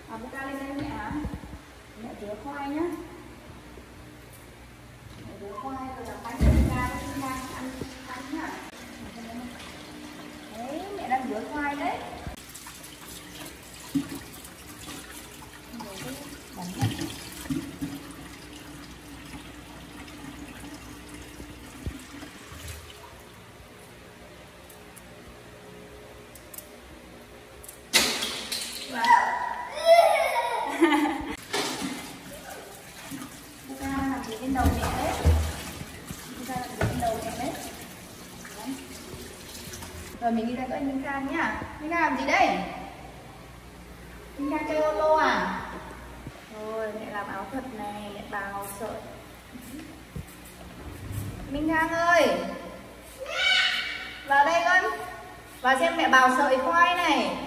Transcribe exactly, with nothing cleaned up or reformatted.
À, Puka lên đây mẹ hả? Mẹ rửa khoai nhá. Mẹ rửa khoai rồi làm bánh cho Puka với Puka ăn bánh nhá. Đấy, mẹ đang rửa khoai đấy. Bánh này. Puka làm gì trên đầu mẹ đấy? Puka làm gì trên đầu mẹ đấy? Rồi mình đi ra với anh Minh Khang nhá. Minh Khang làm gì đây? Minh Khang chơi ô tô à? Rồi mẹ làm áo thật này, mẹ bào sợi. Minh Khang ơi, vào đây con. Vào xem mẹ bào sợi khoai này.